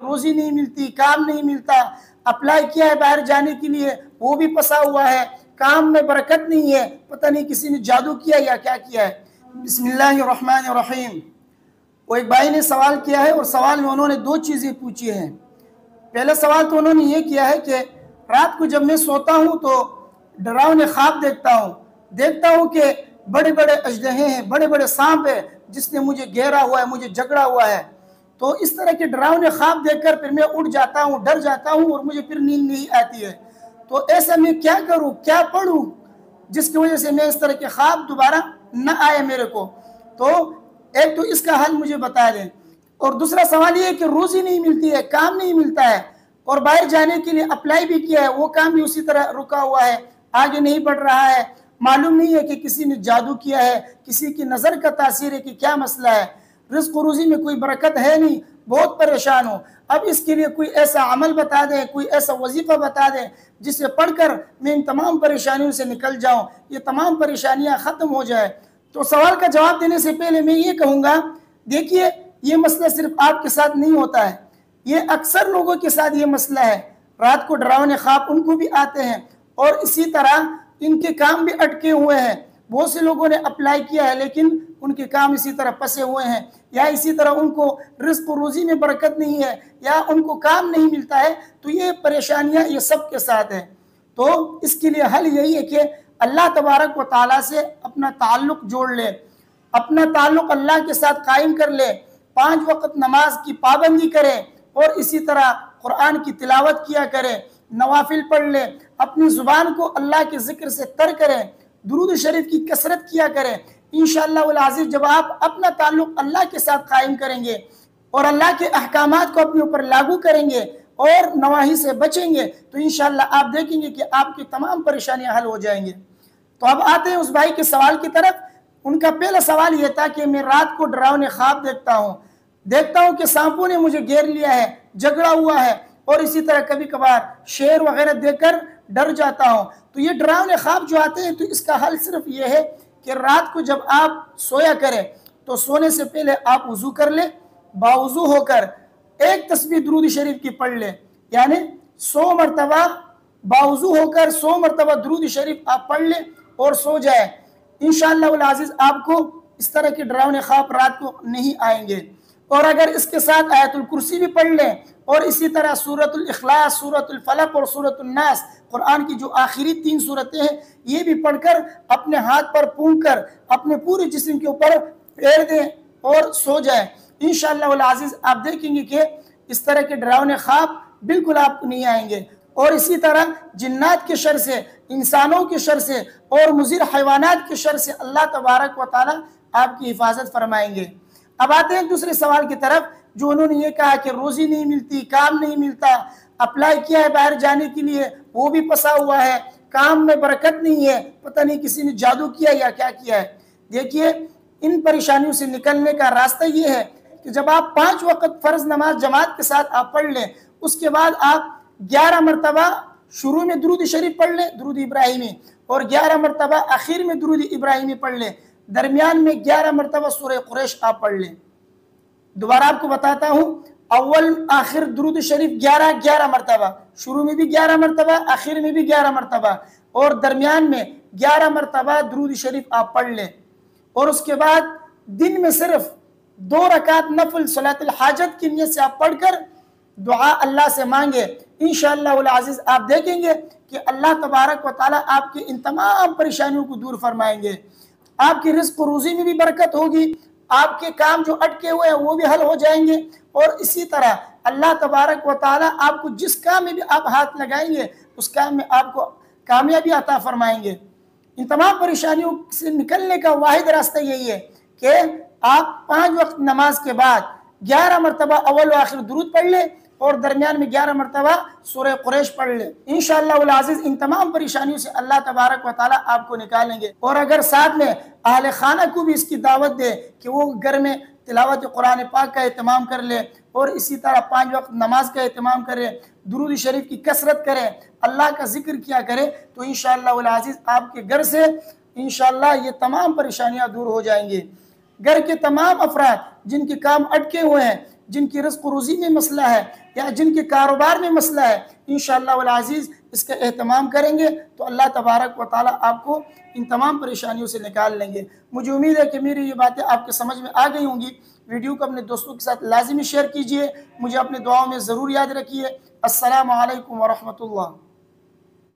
روزی نہیں ملتی، کام نہیں ملتا، اپلائی کیا ہے باہر جانے کے لیے وہ بھی پھنسا ہوا ہے، کام میں برکت نہیں ہے، پتہ نہیں کسی نے جادو کیا یا کیا کیا ہے۔ بسم اللہ الرحمن الرحیم۔ وہ ایک بھائی نے سوال کیا ہے اور سوال میں انہوں نے دو چیزیں پوچھی ہیں۔ پہلا سوال تو انہوں نے یہ کیا ہے کہ رات کو جب میں سوتا ہوں تو ڈراؤنے خواب دیکھتا ہوں کہ بڑے بڑے اژدہے ہیں، بڑے بڑے سانپ ہیں جس نے مجھے گھیرا ہوا ہے، مجھے جکڑا ہوا ہے۔ تو اس طرح کے ڈراؤنے خواب دیکھ کر پھر میں اٹھ جاتا ہوں، ڈر جاتا ہوں اور مجھے پھر نیند نہیں آتی ہے۔ تو ایسا میں کیا کروں، کیا پڑھوں جس کی وجہ سے میں اس طرح کے خواب دوبارہ نہ آئے میرے کو؟ تو ایک تو اس کا حل مجھے بتا دیں۔ اور دوسرا سوال یہ ہے کہ روزی نہیں ملتی ہے، کام نہیں ملتا ہے، اور باہر جانے کے لیے اپلائی بھی کیا ہے، وہ کام بھی اسی طرح رکا ہوا ہے، آگے نہیں بڑھ رہا ہے۔ معلوم نہیں ہے کہ کسی نے جادو کیا ہے، کسی کی نظر کا تاثیر ہے کہ کیا مسئلہ ہے، رزق و روزی میں کوئی برکت ہے نہیں، بہت پریشان ہوں۔ اب اس کے لیے کوئی ایسا عمل بتا دیں، کوئی ایسا وظیفہ بتا دیں جسے پڑھ کر میں ان تمام پریشانیوں سے نکل جاؤں، یہ تمام پریشانیاں ختم ہو جائے۔ تو سوال کا جواب دینے سے پہلے میں یہ کہوں گا، دیکھیے یہ مسئلہ صرف آپ کے ساتھ نہیں ہوتا ہے، یہ اکثر لوگوں کے ساتھ یہ مسئلہ ہے۔ رات کو ڈراؤنے خواب ان کو بھی آتے ہیں اور اسی طرح ان کے کام بھی اٹکے ہوئے ہیں۔ بہت سے لوگوں نے اپلائی کیا ہے لیکن ان کے کام اسی طرح پھنسے ہوئے ہیں، یا اسی طرح ان کو رزق و روزی میں برکت نہیں ہے، یا ان کو کام نہیں ملتا ہے۔ تو یہ پریشانیاں یہ سب کے ساتھ ہیں۔ تو اس کے لیے حل یہی ہے کہ اللہ تبارک و تعالیٰ سے اپنا تعلق جوڑ لے، اپنا تعلق اللہ کے ساتھ قائم کر لے، 5 وقت نماز کی پابندی کرے، اور اسی طرح قرآن کی تلاوت کیا کرے، نوافل پڑھ لے، اپنی زبان کو اللہ کے ذکر سے تر کرے، درود شریف کی کثرت کیا کرے۔ انشاءاللہ العزیز جب آپ اپنا تعلق اللہ کے ساتھ قائم کریں گے اور اللہ کے احکامات کو اپنے اوپر لاگو کریں گے اور نواہی سے بچیں گے تو انشاءاللہ آپ دیکھیں گے کہ آپ کی تمام پریشانیاں حل ہو جائیں گے۔ تو اب آتے ہیں اس بھائی کے سوال کی طرف۔ ان کا پہلا سوال یہ تھا کہ میں رات کو ڈراؤنے خواب دیکھتا ہوں کہ سانپوں نے مجھے گھیر لیا ہے، جھگڑا ہوا ہے، اور اسی طرح کبھی کبھار شیر وغیرہ دیکھ کر ڈر جاتا ہوں۔ تو یہ ڈراؤنے خواب جو آتے ہیں تو اس کا حل صرف یہ ہے کہ رات کو جب آپ سویا کریں تو سونے سے پہلے آپ وضو کر لیں، باوضو ہو کر ایک تسبیح درود شریف کی پڑھ لیں، یعنی 100 مرتبہ باوضو ہو کر 100 مرتبہ درود شریف آپ پڑھ لیں اور سو جائیں۔ انشاءاللہ العزیز آپ کو اس طرح کے ڈراؤنے خواب رات کو نہیں آئیں گے۔ اور اگر اس کے ساتھ آیت الکرسی بھی پڑھ لیں اور اسی طرح سورۃ الاخلاص، سورۃ الفلق اور سورۃ الناس، قرآن کی جو آخری 3 سورتیں ہیں، یہ بھی پڑھ کر اپنے ہاتھ پر پونگھ کر اپنے پورے جسم کے اوپر پھیر دیں اور سو جائیں، انشاءاللہ العزیز آپ دیکھیں گے کہ اس طرح کے ڈراؤنے خواب بالکل آپ کو نہیں آئیں گے۔ اور اسی طرح جنات کے شر سے، انسانوں کے شر سے اور مضر حیوانات کے شر سے اللہ تبارک و تعالی آپ کی حفاظت فرمائیں گے۔ اب آتے ہیں دوسرے سوال کی طرف، جو انہوں نے یہ کہا کہ روزی نہیں ملتی، کام نہیں ملتا، اپلائی کیا ہے باہر جانے کے لیے وہ بھی پھنسا ہوا ہے، کام میں برکت نہیں ہے، پتہ نہیں کسی نے جادو کیا یا کیا کیا ہے۔ دیکھیے ان پریشانیوں سے نکلنے کا راستہ یہ ہے کہ جب آپ 5 وقت فرض نماز جماعت کے ساتھ آپ پڑھ لیں، اس کے بعد آپ 11 مرتبہ شروع میں درود شریف پڑھ لیں، درود ابراہیمی، اور 11 مرتبہ آخر میں درود ابراہیمی پڑھ لیں، درمیان میں 11 مرتبہ سورہ قریش آپ پڑھ لیں۔ دوبارہ آپ کو بتاتا ہوں، اول آخر درود شریف 11 مرتبہ، شروع میں بھی 11 مرتبہ، آخر میں بھی 11 مرتبہ، اور درمیان میں 11 مرتبہ درود شریف آپ پڑھ لیں۔ اور اس کے بعد دن میں صرف 2 رکعت نفل صلاۃ الحاجت کی نیت سے آپ پڑھ کر دعا اللہ سے مانگے، انشاءاللہ العزیز آپ دیکھیں گے کہ اللہ تبارک و تعالیٰ آپ کی ان تمام پریشانیوں کو دور فرمائیں گے۔ آپ کی رزق و روزی میں بھی برکت ہوگی، آپ کے کام جو اٹکے ہوئے ہیں وہ بھی حل ہو جائیں گے، اور اسی طرح اللہ تبارک و تعالیٰ آپ کو جس کام میں بھی آپ ہاتھ لگائیں گے اس کام میں آپ کو کامیابی عطا فرمائیں گے۔ ان تمام پریشانیوں سے نکلنے کا واحد راستہ یہی ہے کہ آپ 5 وقت نماز کے بعد 11 مرتبہ اول و آخر درود پڑھ لیں اور درمیان میں 11 مرتبہ سورہ قریش پڑھ لیں۔ انشاءاللہ العزیز ان تمام پریشانیوں سے اللہ تبارک و تعالیٰ آپ کو نکالیں گے۔ اور اگر ساتھ میں اہل خانہ کو بھی اس کی دعوت دے کہ وہ گھر میں تلاوت قرآن پاک کا اہتمام کر لے اور اسی طرح 5 وقت نماز کا اہتمام کرے، درود شریف کی کثرت کرے، اللہ کا ذکر کیا کرے، تو انشاءاللہ العزیز آپ کے گھر سے انشاءاللہ یہ تمام پریشانیاں دور ہو جائیں گے۔ گھر کے تمام افراد جن کے کام اٹکے ہوئے ہیں، جن کی رزق و روزی میں مسئلہ ہے یا جن کے کاروبار میں مسئلہ ہے، انشاءاللہ والعزیز اس کا اہتمام کریں گے تو اللہ تبارک و تعالیٰ آپ کو ان تمام پریشانیوں سے نکال لیں گے۔ مجھے امید ہے کہ میری یہ باتیں آپ کے سمجھ میں آ گئی ہوں گی۔ ویڈیو کو اپنے دوستوں کے ساتھ لازمی شیئر کیجئے، مجھے اپنے دعاؤں میں ضرور یاد رکھیے۔ السلام علیکم ورحمۃ اللہ۔